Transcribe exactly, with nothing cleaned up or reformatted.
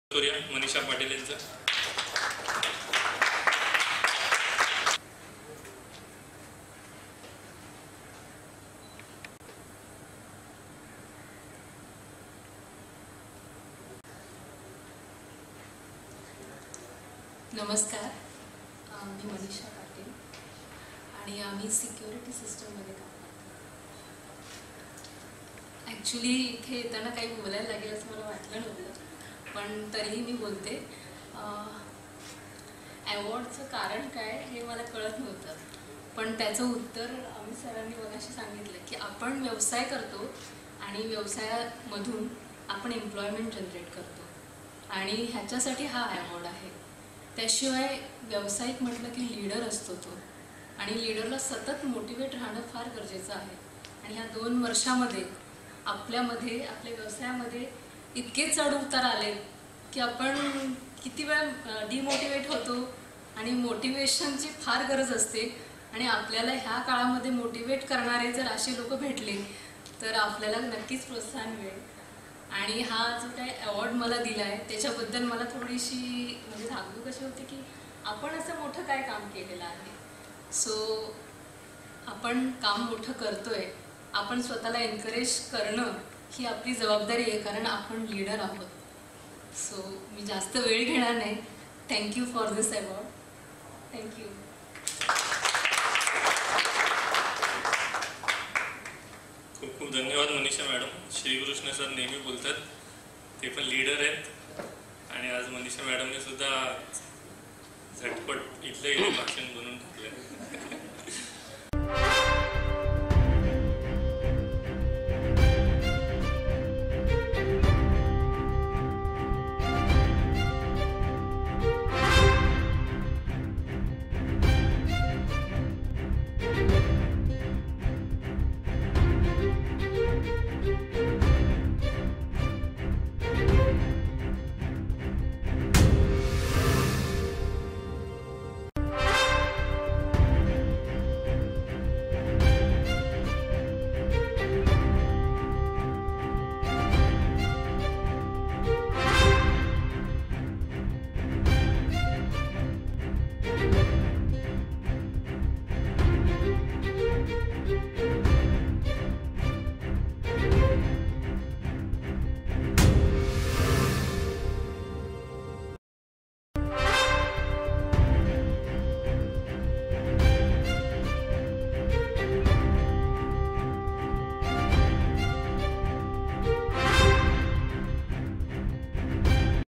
करूया मनीषा पाटील यांचं. नमस्कार, मी मनीषा पाटील आणि आम्ही सिक्युरिटी सिस्टममध्ये काम करतो. ॲक्च्युली इथे येताना काही बोलायला लागेल असं मला वाटलं नव्हतं, पण तरीही मी बोलते. ॲवॉर्डचं कारण काय हे मला कळत नव्हतं, पण त्याचं उत्तर आम्ही सरांनी मगाशी सांगितलं की आपण व्यवसाय करतो आणि व्यवसायामधून आपण एम्प्लॉयमेंट जनरेट करतो आणि ह्याच्यासाठी हा ॲवॉर्ड आहे. त्याशिवाय व्यावसायिक म्हटलं की लीडर असतो तो, आणि लीडरला सतत मोटिवेट राहणं फार गरजेचं आहे. आणि ह्या दोन वर्षामध्ये आपल्यामध्ये आपल्या व्यवसायामध्ये इतके चढ उतार आले की आपण किती वेळा डिमोटिवेट होतो आणि मोटिवेशनची फार गरज असते. आणि आपल्याला ह्या काळामध्ये मोटिवेट करणारे जर असे लोक भेटले तर आपल्याला नक्कीच प्रोत्साहन मिळेल. आणि हा जो काही अवॉर्ड मला दिला आहे त्याच्याबद्दल मला थोडीशी म्हणजे धाकधूक अशी होती की आपण असं मोठं काय काम केलेलं आहे. सो आपण काम मोठं करतोय, आपण स्वतःला एनकरेज करणं ही आपली जबाबदारी आहे, कारण आपण लीडर आहोत. सो मी जास्त वेळ घेणार नाही. Thank you for this award. Thank you. खूप खूप धन्यवाद मनीषा मॅडम. श्रीकृष्ण सर नेहमी बोलतात, ते पण लीडर आहेत. आणि आज मनीषा मॅडमने सुद्धा झटपट इथलं भाषण बनवून टाकलं.